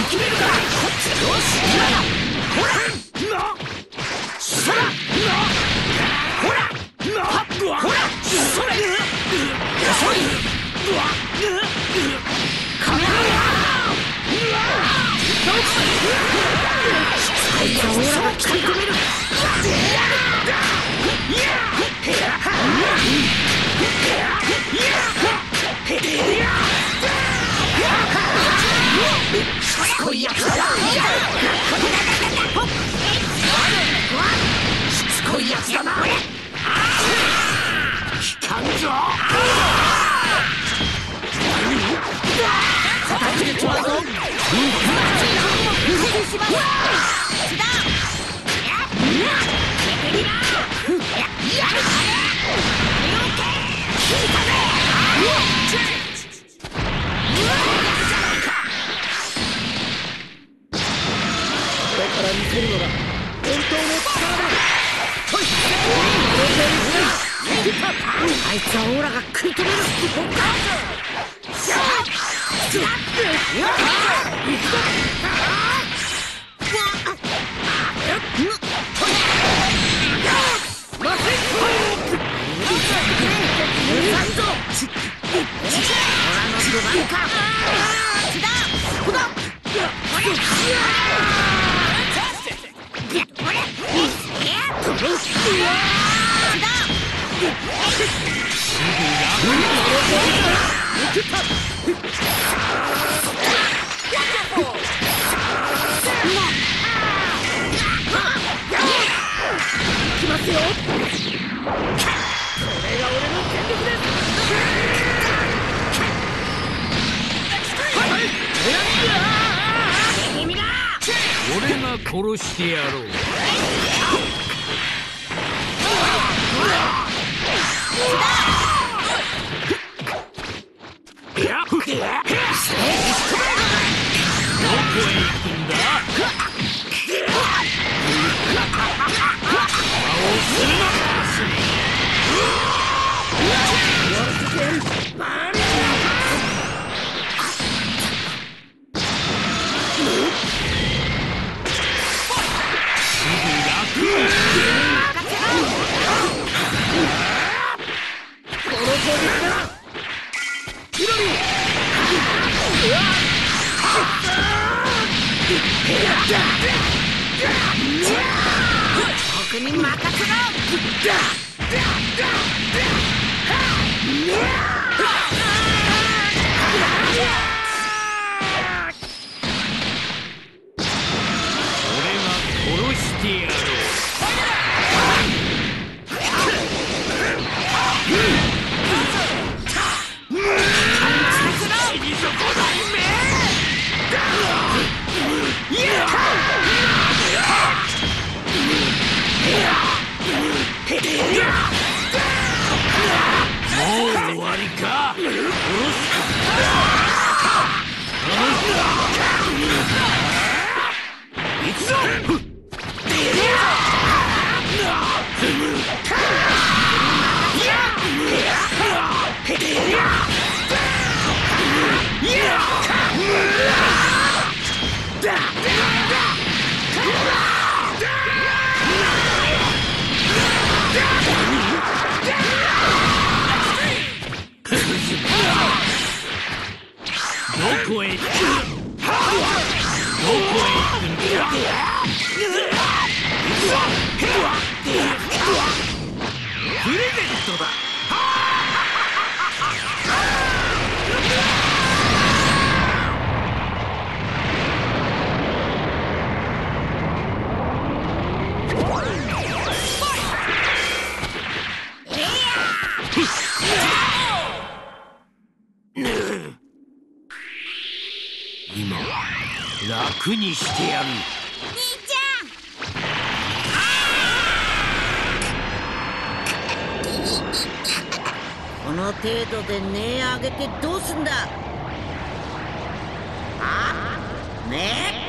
決めるか。よし、今だ。ほらそらほらほらそれ遅いカメラあいつはオーラが使い込める。しつこいやつだ。しつこいやつだな。引かんぞ。片付けちまうぞ。これから見せるのが本当の力だ。あいつはオーラが食い止める。いきますよ。これが俺の全力です。 俺が殺してやろう。 僕に任せろ。 俺が殺してやろう。もう終わりか。殺すか。行くぞ。どこへ行くんだ。プレゼントだ。今は楽にしてやる。 兄ちゃん。 この程度で値上げてどうすんだ。あね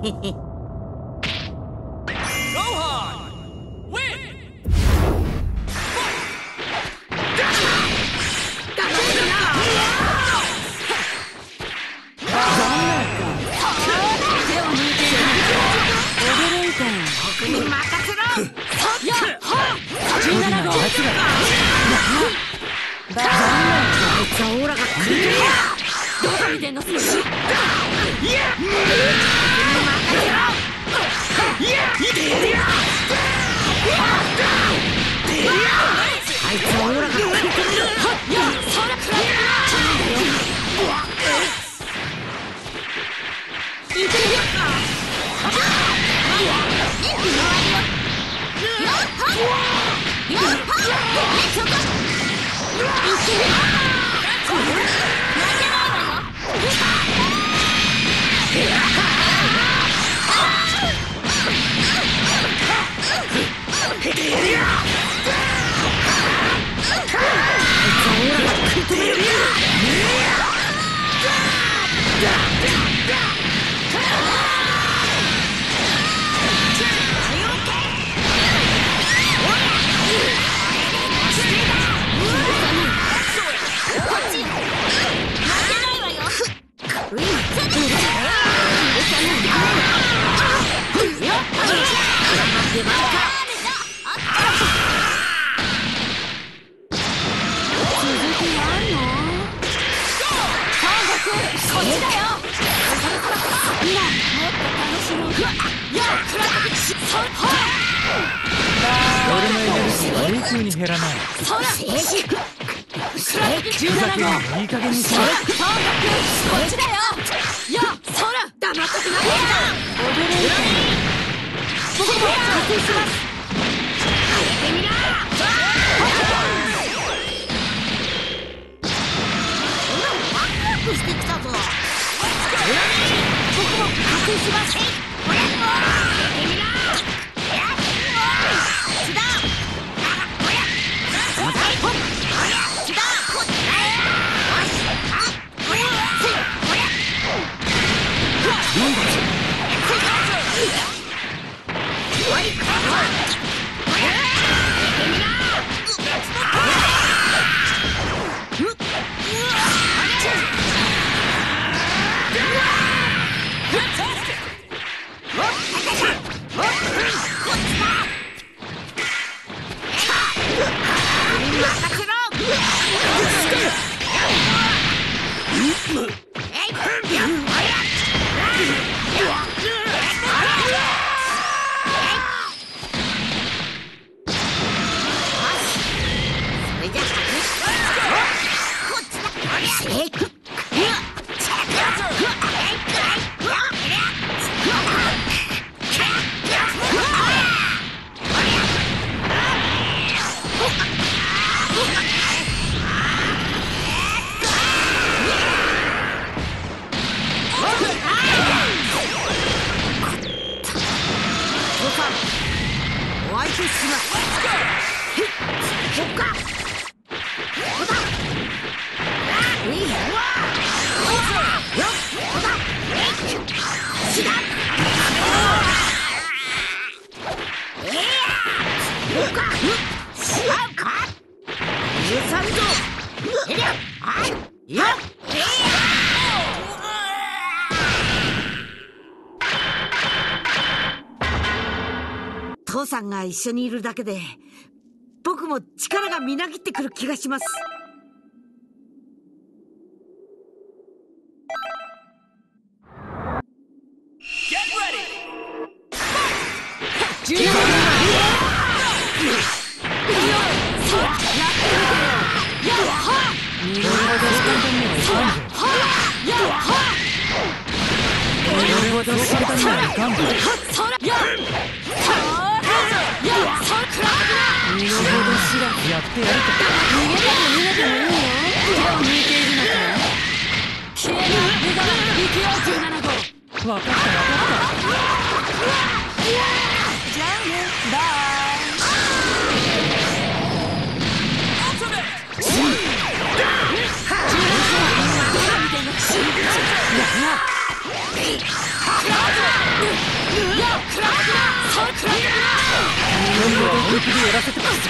父さんが一緒にいるだけで僕も力がみなぎってくる気がします。 やってやるか。逃げてもいいよ。手を抜いているのか。消えな、無駄な、行くよ、17号。分かった。じゃあね、バイ。 気でやらせてます。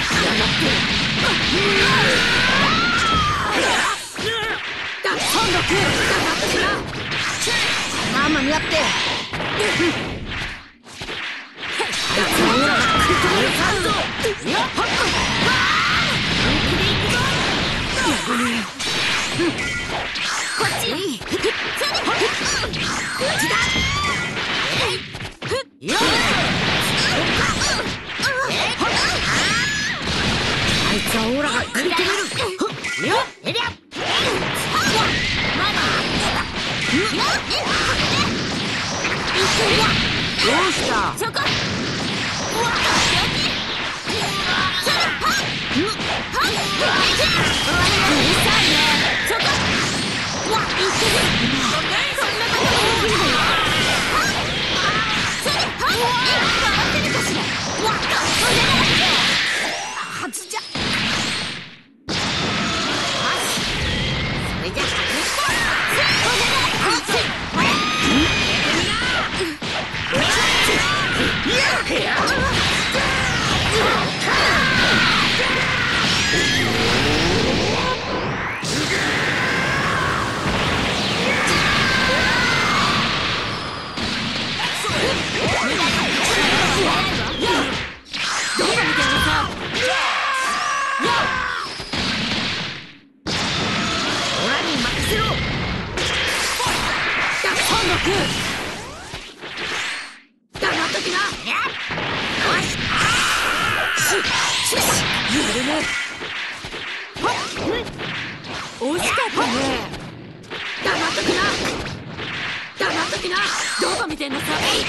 今度来る。ママに会って。こっち。あいつはオーラが食い止める。どうした？そこ。惜しかったね。黙っときな。黙っときな。どこ見てんのさ。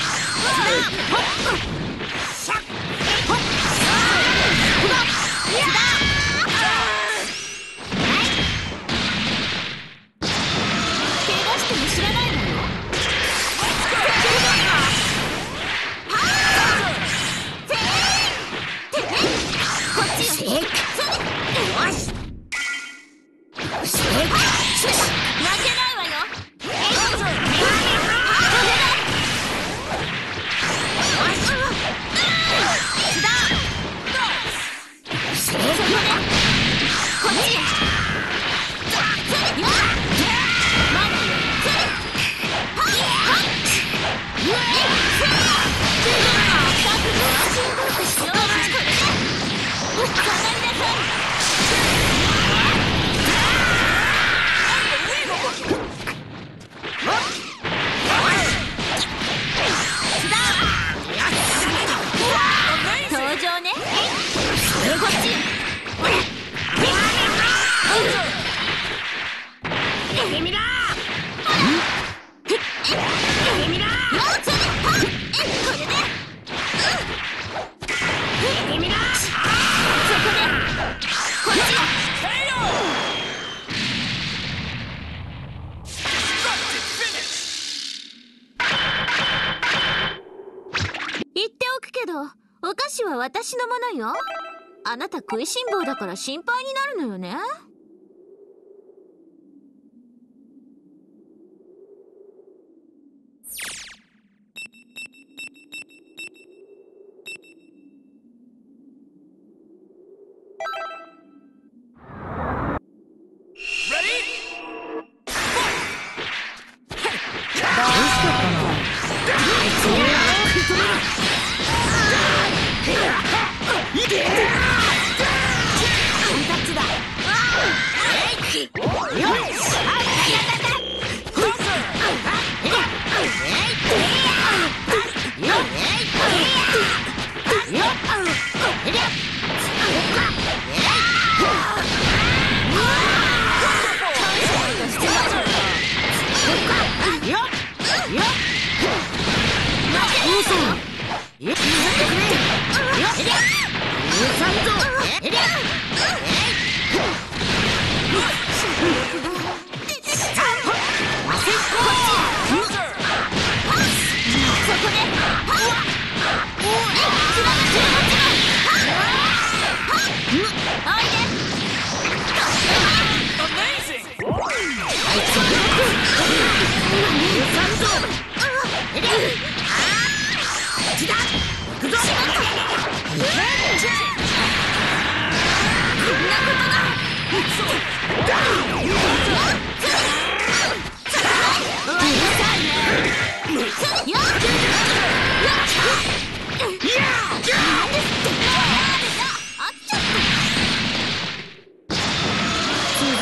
怪我しても知らないのよ。こっちよ。よし。お菓子は私のものよ。あなた食いしん坊だから心配になるのよね。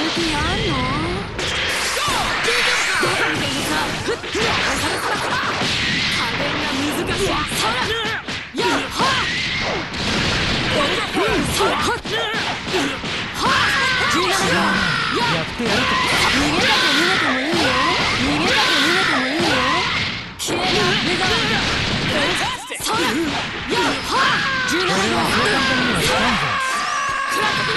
気あんの？どこ見てんのさ。ふっ加減が難しい。そらやっはやってやるか。 逃げだと逃げてもいいよ。逃げだと逃げてもいいよ。きれいな目覚めだ。そらやっは17秒。食らっとくな。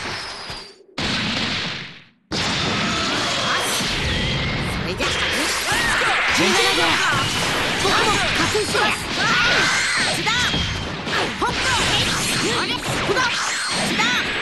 それじゃ17秒。僕も加水します。シダホットほらシダ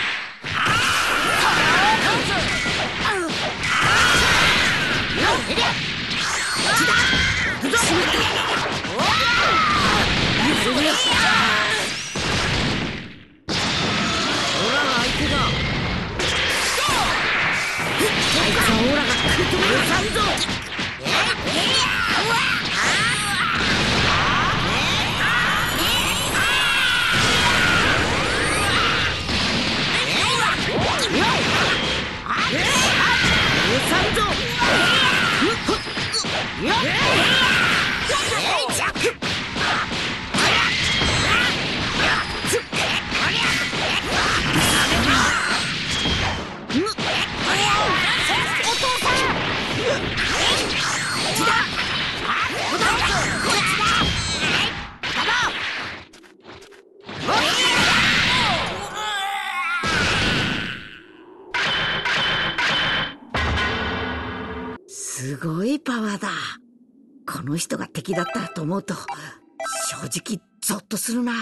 すごいパワーだ。この人が敵だったらと思うと正直ゾッとするな。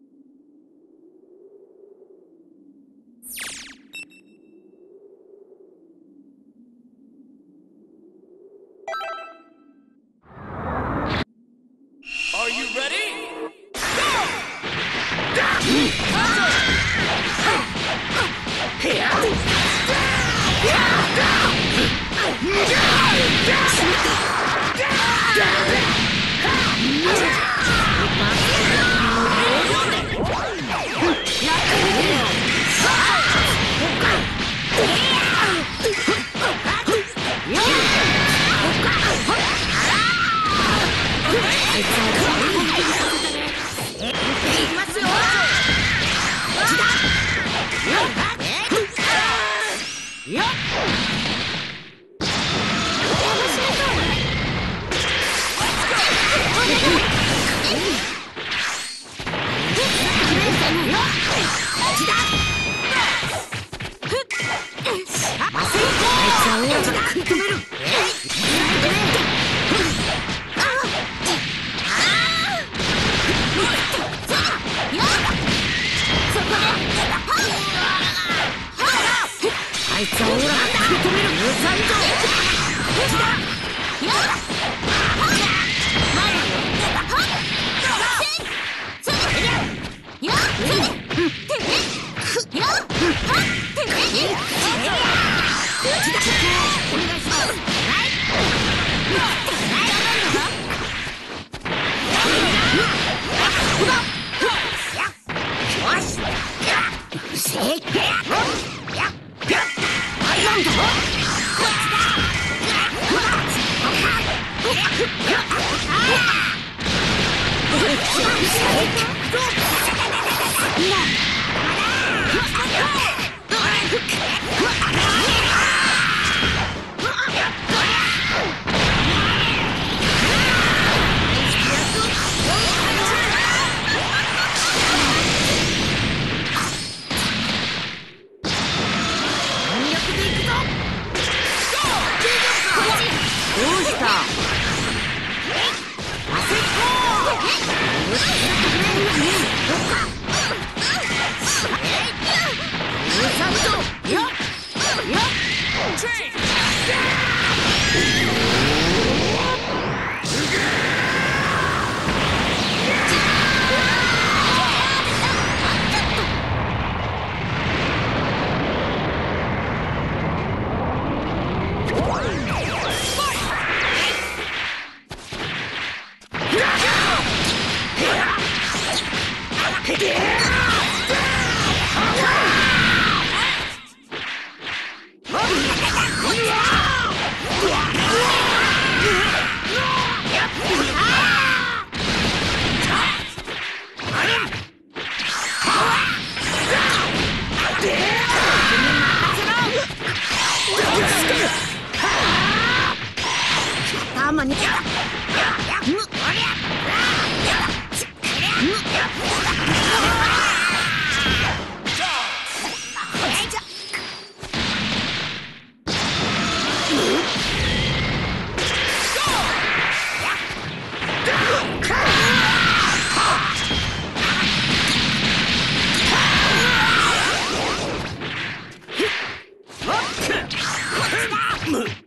あいつはオーラが食い止める。無惨状。 What? まにむ